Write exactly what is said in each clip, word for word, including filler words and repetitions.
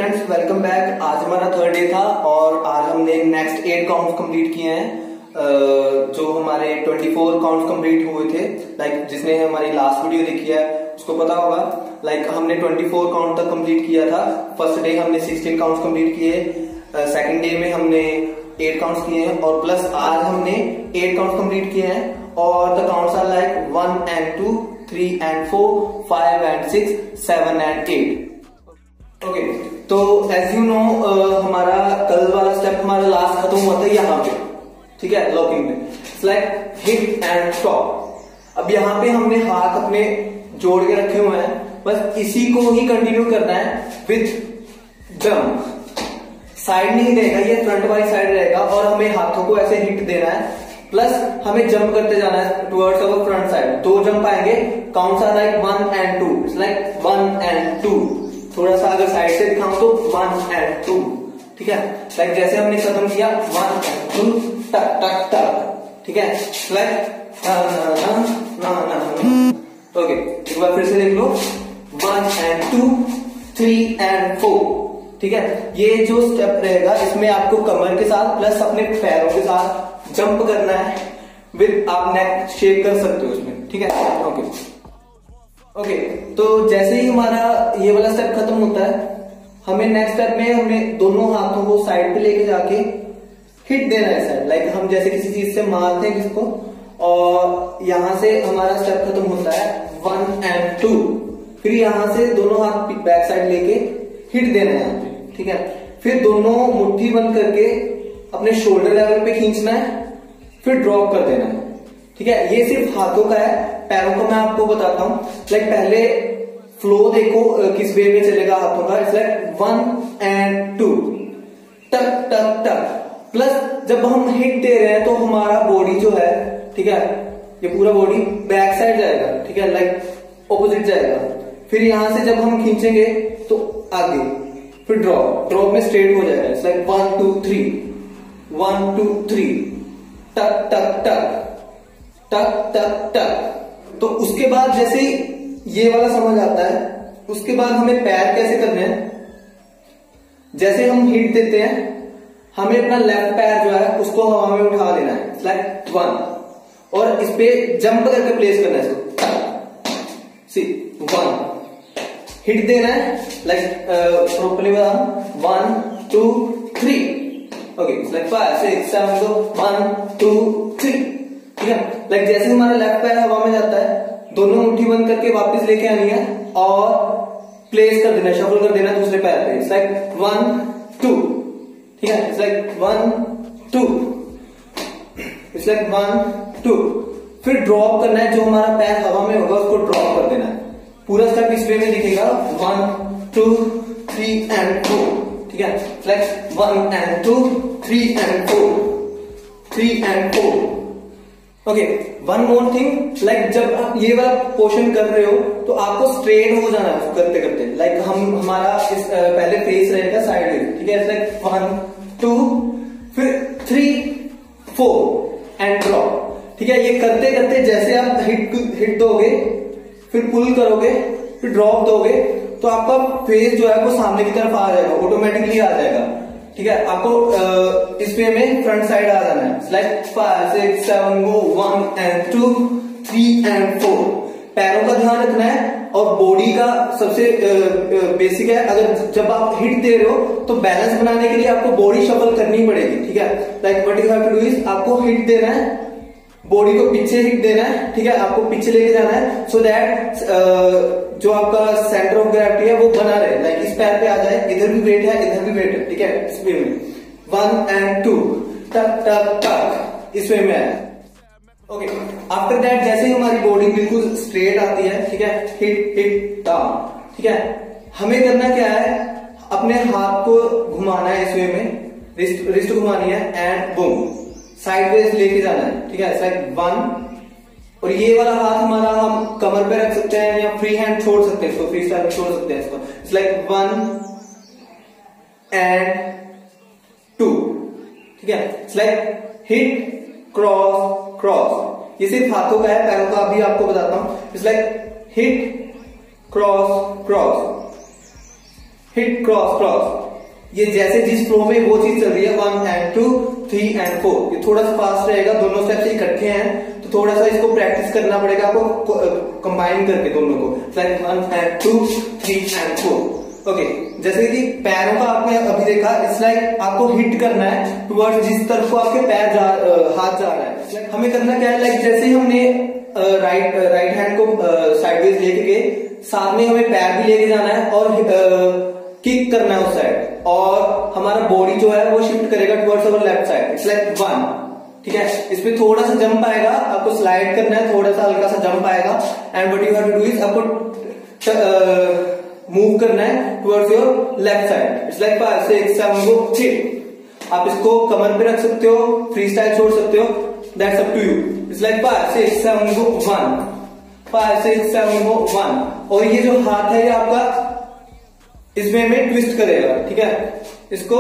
Friends, welcome back. आज हमारा third day था और आज हमने नेक्स्ट एट काउंट्स कंप्लीट किए हैं। जो हमारे चौबीस काउंट्स कंप्लीट हुए थे, लाइक जिसने हमारी लास्ट वीडियो देखी है उसको पता होगा। लाइक हमने चौबीस काउंट तक कंप्लीट किया था। फर्स्ट डे हमने सोलह काउंट्स कंप्लीट किए, सेकंड डे में हमने एट काउंट्स किए हैं और प्लस आज हमने एट काउंट्स कंप्लीट किए हैं। और the counts are like one and two, three and four, five and six, seven and eight. Okay okay, तो एज यू नो हमारा कल वाला स्टेप हमारा लास्ट खत्म हुआ था यहाँ पे, ठीक है, लॉकिंग में। It's like hit and stop. अब यहाँ पे हमने हाथ अपने जोड़ के रखे हुए हैं, बस इसी को ही कंटिन्यू करना है विद जंप। साइड नहीं रहेगा, ये फ्रंट वाली साइड रहेगा और हमें हाथों को ऐसे हिट देना है, प्लस हमें जंप करते जाना है टुवर्ड्स अवर फ्रंट साइड। दो जंप आएंगे, counts are like one and two. It's like one and two. थोड़ा सा अगर साइड से दिखाऊं तो वन एंड टू, ठीक है। लाइक जैसे हमने खत्म किया वन एंड टू, टक टक टक, ठीक है। लाइक ओके, एक बार फिर से देख लो, one and two, three and four, ठीक है। ये जो स्टेप रहेगा इसमें आपको कमर के साथ प्लस अपने पैरों के साथ जंप करना है विद, आप नेक शेक कर सकते हो उसमें, ठीक है। ओके ओके okay, तो जैसे ही हमारा ये वाला स्टेप खत्म होता है, हमें नेक्स्ट स्टेप में हमें दोनों हाथों को साइड पे लेके जाके हिट देना है साइड। लाइक हम जैसे किसी चीज से मारते हैं किसको, और यहां से हमारा स्टेप खत्म होता है वन एंड टू। फिर यहां से दोनों हाथ बैक साइड लेके हिट देना है यहाँ पे, ठीक है। फिर दोनों मुट्ठी बंद करके अपने शोल्डर लेवल पे खींचना है, फिर ड्रॉप कर देना है, ठीक है। ये सिर्फ हाथों का है, पैरों को मैं आपको बताता हूं। लाइक पहले फ्लो देखो किस वे में चलेगा हाथों का। It's like one and two, टक टक टक। प्लस जब हम हिट दे रहे हैं तो हमारा बॉडी जो है, ठीक है, ये पूरा बॉडी बैक साइड जाएगा, ठीक है, लाइक ऑपोजिट जाएगा। फिर यहां से जब हम खींचेंगे तो आगे, फिर ड्रॉप, ड्रॉप में स्ट्रेट हो जाएगा। It's like one two three, one two three, टक टक टक, टक टक टक। तो उसके बाद जैसे ये वाला समझ आता है, उसके बाद हमें पैर कैसे करने हैं। जैसे हम हिट देते हैं, हमें अपना लेफ्ट पैर जो है उसको हवा में उठा लेना है, लाइक वन, और इस पे जंप करके प्लेस करना है इसको। सी वन, हिट देना है like properly one two three. Okay, like five six seven, दो वन टू थ्री, ठीक है। लाइक जैसे हमारा लेफ्ट पैर हवा में जाता है, दोनों मुट्ठी बंद करके वापस लेके आनी है और प्लेस कर देना, शफल कर देना दूसरे पैर पे। इट्स लाइक वन टू, ठीक है। It's like one two, it's like one two. फिर ड्रॉप करना है, जो हमारा पैर हवा में होगा उसको ड्रॉप कर देना है। पूरा स्टेप इस वे में दिखेगा, one two three and four, ठीक है। It's like one and two, three and four, three and four. Okay, one more thing, like जब आप ये वाला पोर्शन कर रहे हो तो आपको स्ट्रेट हो जाना है करते करते। लाइक हम हमारा इस uh, पहले फेस रहेगा साइड, ठीक है। लाइक वन टू, फिर थ्री फोर एंड ड्रॉप, ठीक है। ये करते करते जैसे आप हिट हिट दोगे, फिर पुल करोगे, फिर ड्रॉप दोगे, तो आपका फेस जो है वो सामने की तरफ आ जाएगा, ऑटोमेटिकली आ जाएगा, ठीक है। आपको uh, इस वे में फ्रंट साइड आ जाना है। Like five six seven, go one and two, three and four. पैरों का ध्यान रखना है और बॉडी का सबसे बेसिक uh, uh, है, अगर जब आप हिट दे रहे हो तो बैलेंस बनाने के लिए आपको बॉडी शफल करनी पड़ेगी, ठीक है। Like what you have to do is, आपको हिट देना है, बॉडी को पीछे हिट देना है, ठीक है। आपको पीछे लेके जाना है सो so दैट uh, जो आपका सेंटर ऑफ ग्रेविटी है वो बना रहे। लाइक इस पैर पे आ जाए, इधर भी वेट है, इधर भी वेट है, ठीक है। इस वे में वन एंड टू, टक टक टक, इस वे में है। ओके, आफ्टर दैट जैसे ही हमारी बॉडी बिल्कुल स्ट्रेट आती है, ठीक है, हिट हिट डाउन, ठीक है। हमें करना क्या है, अपने हाथ को घुमाना है इस वे में, रिस्ट रिस्ट घुमानी है एंड बूम, साइडवेज लेके जाना है, ठीक है। लाइक वन, और ये वाला हाथ हमारा हम कमर पे रख सकते हैं या फ्री हैंड छोड़ सकते हैं इसको, फ्री स्टाइल छोड़ सकते हैं इसको। It's like one and two, ठीक है। It's like hit cross cross. ये सिर्फ हाथों का है, पैरों का अभी आपको बताता हूं। It's like hit cross cross, hit cross cross. ये जैसे जिस फ्लो में वो चीज चल रही है, one and two three and four, ये थोड़ा सा फास्ट रहेगा, दोनों स्टेप्स इकट्ठे हैं तो थोड़ा सा इसको प्रैक्टिस करना पड़ेगा आपको कंबाइन करके दोनों को, like one and two three and four. Okay, जैसे कि पैरों का आपने अभी देखा, इट्स लाइक आपको हिट करना है टुवर्ड्स जिस तरफ को आपके पैर जा, हाथ जा रहा है। like, हमें करना क्या है, लाइक like, जैसे ही हमने राइट राइट हैंड को साइडवेज लेके गए, साथ में हमें पैर भी लेके जाना है और किक करना है उस साइड, और हमारा बॉडी जो है वो शिफ्ट करेगा towards our left side. It's like one, ठीक है। इसमें थोड़ा सा जंप आएगा, आपको स्लाइड करना है, थोड़ा सा हल्का सा जंप आएगा, and what you have to do is आपको मूव करना है towards your left side. It's like five six seven go three. आप इसको कमर पे रख सकते हो, फ्री स्टाइल छोड़ सकते हो, that's up to you. It's like five six seven go one, five six seven go one. और ये जो हाथ है ये आपका इस वे में ट्विस्ट करेगा, ठीक है। इसको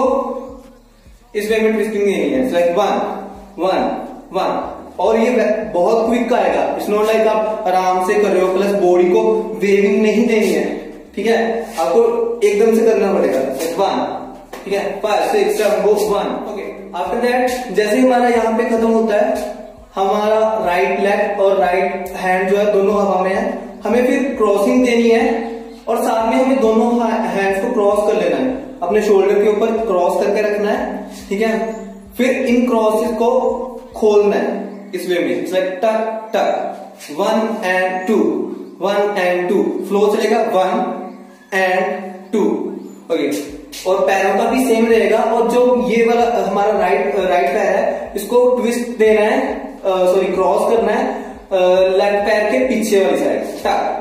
इस वे में ट्विस्टिंग नहीं है, it's like one one one. और ये बहुत क्विक आएगा, इट्स नॉट लाइक आप आराम से कर रहे हो, प्लस बॉडी को वेविंग नहीं देनी है, ठीक है। आपको एकदम से करना पड़ेगा, वन, ठीक है। Five six seven go one. Okay, after that जैसे ही हमारा यहाँ पे खत्म होता है, हमारा राइट लेग और राइट हैंड जो है दोनों हवा में है, हमें फिर क्रॉसिंग देनी है और साथ में हमें दोनों हैंड्स को क्रॉस कर लेना है, अपने शोल्डर के ऊपर क्रॉस करके रखना है, ठीक है। फिर इन क्रॉसेस को खोलना है इस वे में, इट्स लाइक टक टक, one and two, one and two, flow चलेगा वन एंड टू। ओके, और पैरों का भी सेम रहेगा, और जो ये वाला हमारा राइट राइट पैर है इसको ट्विस्ट देना है, सॉरी क्रॉस करना है लेफ्ट पैर के पीछे वाली साइड, टक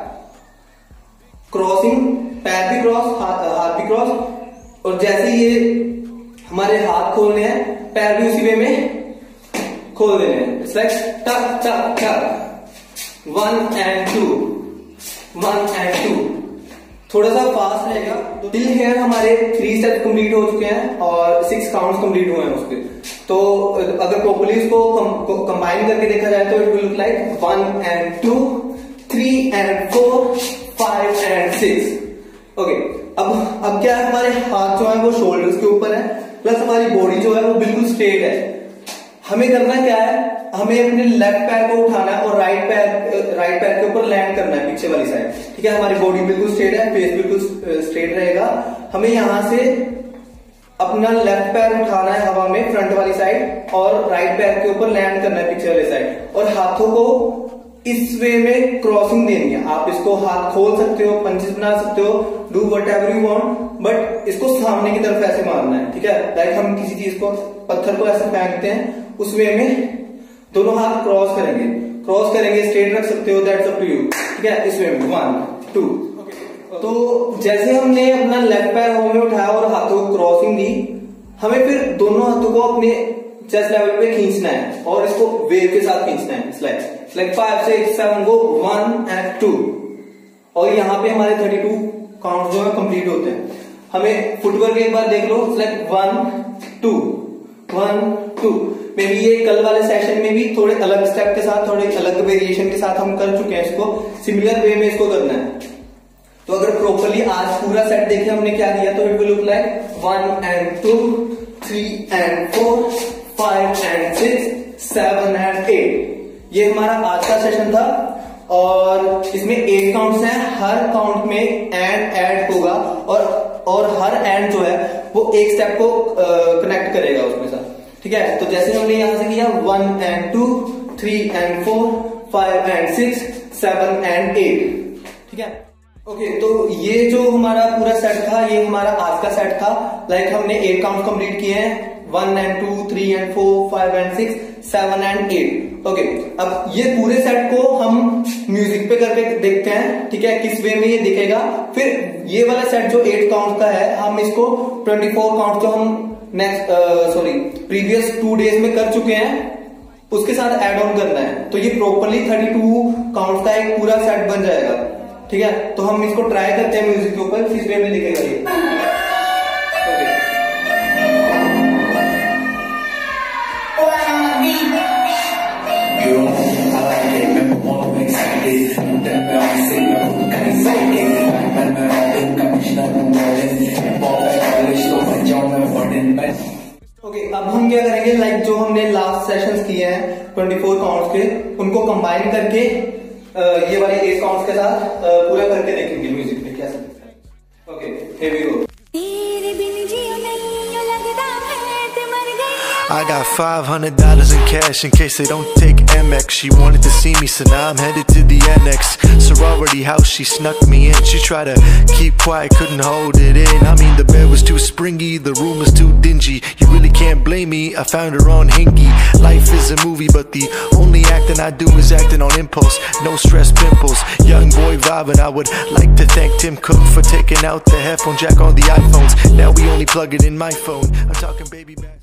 क्रॉसिंग, पैर भी क्रॉस, हाथ भी क्रॉस। और जैसे ये हमारे हाथ खोलने हैं, पैर भी उसी वे में खोल देने हैं, इट्स लाइक टक टक टक, one and two, one and two. थोड़ा सा फास्ट रहेगा। तो टिल हियर हमारे थ्री स्टेप कंप्लीट हो चुके हैं और सिक्स काउंट्स कंप्लीट हुए हैं उसके। तो अगर प्रॉपर्ली इसको कंबाइन करके देखा जाए तो it will look like one and two, three and four, five and six. Okay, अब अब क्या है, हमारे हाथ जो है वो शोल्डर्स के ऊपर है, प्लस हमारी बॉडी जो है वो बिल्कुल स्ट्रेट है। हमें करना क्या है, हमें अपने लेफ्ट पैर को उठाना है और राइट पैर राइट पैर के ऊपर लैंड करना है पीछे वाली साइड, ठीक है। हमारी बॉडी बिल्कुल स्ट्रेट है, फेस बिल्कुल स्ट्रेट रहेगा। हमें यहां से अपना लेफ्ट पैर उठाना है हवा में फ्रंट वाली साइड और राइट पैर के ऊपर लैंड करना है पीछे वाली साइड, और हाथों को इस वे में क्रॉसिंग देनी है। आप इसको हाथ खोल सकते हो, पंचेस बना सकते हो, do whatever you want, but इसको सामने की तरफ ऐसे मारना है, ठीक है। लाइक हम किसी चीज को, पत्थर को ऐसे फेंकते हैं, उस वे में दोनों हाथ क्रॉस करेंगे, क्रॉस करेंगे, स्ट्रेट रख सकते हो, दैट्स अप टू यू, ठीक है। इस वे में वन टू। तो जैसे हमने अपना लेफ्ट पैर हवा में उठाया और हाथों को क्रॉसिंग दी, हमें फिर दोनों हाथों को अपने चेस्ट लेवल पे खींचना है और इसको वेव के साथ खींचना है, like like five six seven go one and two. और यहाँ पे हमारे थर्टी टू काउंट जो है कंप्लीट होते हैं। हमें फुटवर्क एक बार देख लो, like one two, one two. Maybe ये कल वाले सेशन में भी थोड़े अलग स्टेप के साथ, थोड़े अलग वेरिएशन के साथ हम कर चुके हैं इसको, सिमिलर वे में इसको करना है। तो अगर प्रॉपरली आज पूरा सेट देखे हमने क्या किया, तो it will look like one and two, three and four, five and six, seven and eight. ये हमारा आज का सेशन था और इसमें एट काउंट्स हैं। हर काउंट में एंड ऐड होगा और और हर एंड जो है वो एक स्टेप को कनेक्ट करेगा उसके साथ, ठीक है। तो जैसे हमने यहां से किया one and two, three and four, five and six, seven and eight, ठीक है। ओके okay, तो ये जो हमारा पूरा सेट था, ये हमारा आज का सेट था। लाइक हमने एट काउंट कंप्लीट किए हैं, one and two, three and four, five and six, seven and eight. Okay, अब ये पूरे सेट को हम म्यूजिक पे करके देखते हैं, ठीक है, किस वे में ये दिखेगा। फिर ये वाला सेट जो एट काउंट का है, हम इसको ट्वेंटी फोर काउंट जो हम next sorry previous two days में कर चुके हैं उसके साथ एड ऑन करना है। तो ये प्रॉपरली थर्टी टू काउंट का एक पूरा सेट बन जाएगा, ठीक है। तो हम इसको ट्राई करते हैं म्यूजिक के ऊपर, किस वे में दिखेगा ये। Okay. क्या करेंगे, लाइक जो हमने लास्ट सेशंस किए हैं चौबीस काउंट्स के, उनको कंबाइन करके ये वाले एट काउंट्स के साथ पूरा करके देखेंगे म्यूजिक में कैसे दिखता है। Okay, here we go. I got five hundred dollars in cash in case they don't take M X. She wanted to see me, so now I'm headed to the annex. Sorority house, she snuck me in. She tried to keep quiet, couldn't hold it in. I mean, the bed was too springy, the room was too dingy. You really can't blame me, I found her on Hingy. Life is a movie, but the only acting I do is acting on impulse. No stress pimples, young boy vibing. I would like to thank Tim Cook for taking out the headphone jack on the iPhones. Now we only plug it in my phone. I'm talking baby back.